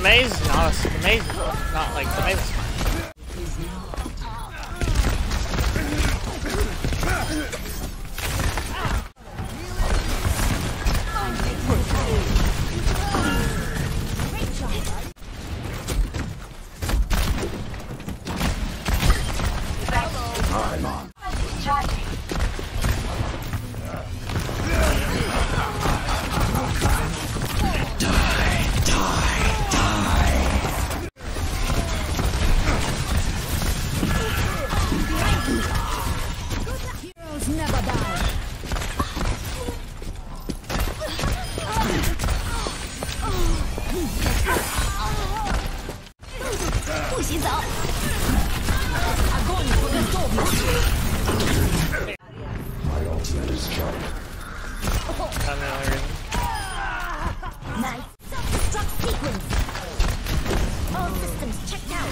maze? No, the maze is not like the maze is fine. I'm on. My ultimate is sharp. Nice. Self-destruct sequence. All systems checked out.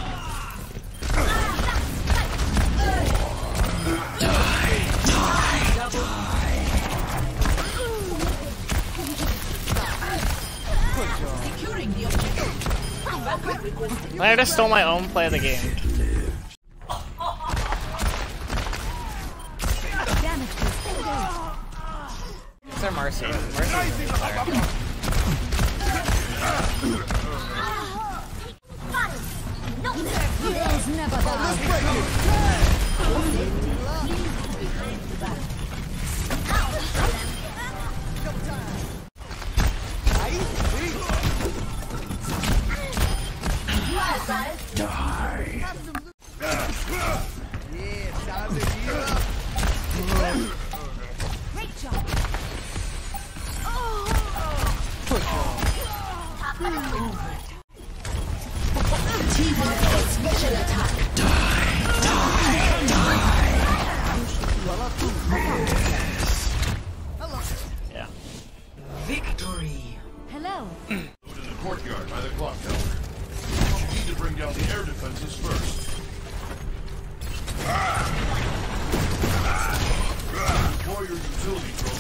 Securing the objective. I just stole my own play of the game. Is there Marcy? Marcy's Never die. Great job. Special attack. Yeah. Victory. Hello. Go to the courtyard by the clock tower. You need to bring down the air defenses first. Deploy your utility drone.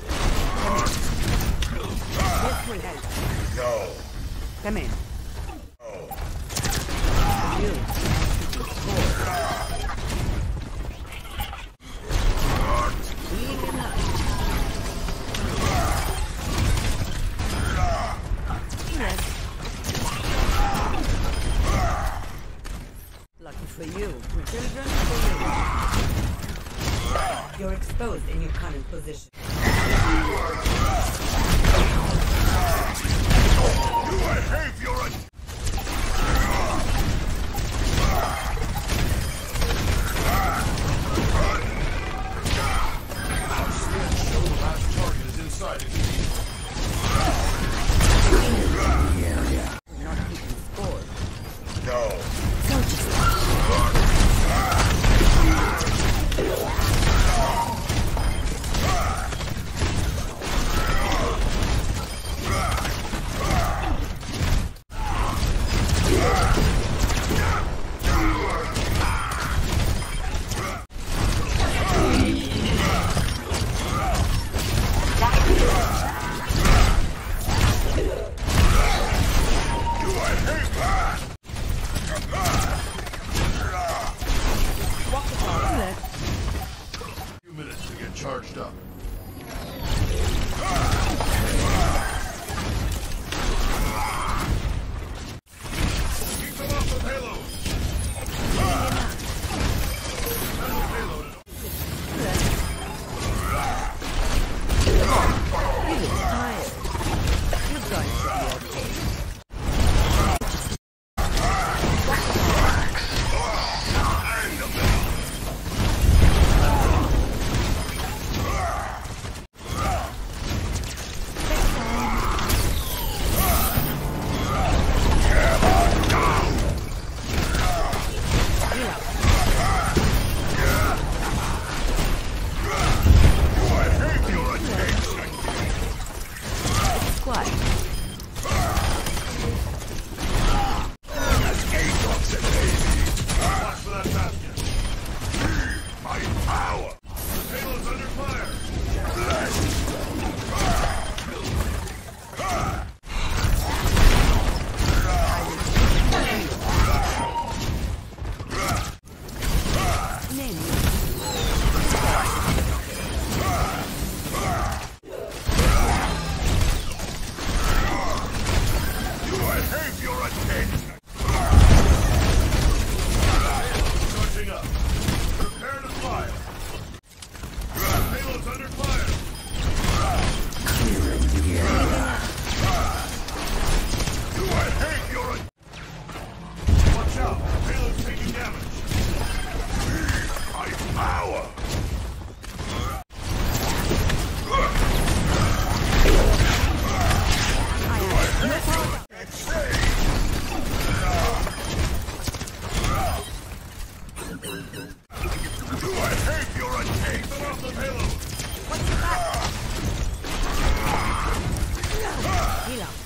This will help. Go. Come in. Lucky for you. Children for you. You're exposed in your current position. You behave, you're a... Last target is inside it. Not keeping score. Go. Few minutes to get charged up. Keep them off the payload. Behave your attention! Charging up. Prepare to fire. Payload's under fire. Clearing the air. I hate your... Watch out! Payload's taking damage. My power! Do I hate your attention? Get off the payload! What's your back? Heal up.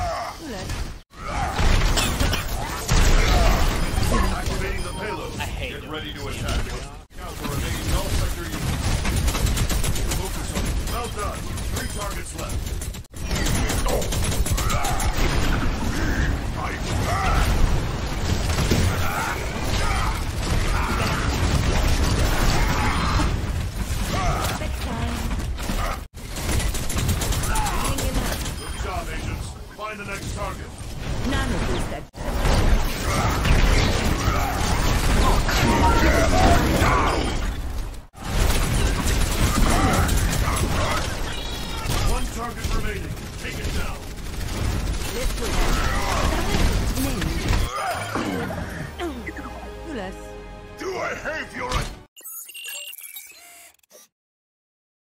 Activating the payload. I hate Get it. ready to attack. Count for remaining null sector units. Focus on it. Well done. 3 targets left. My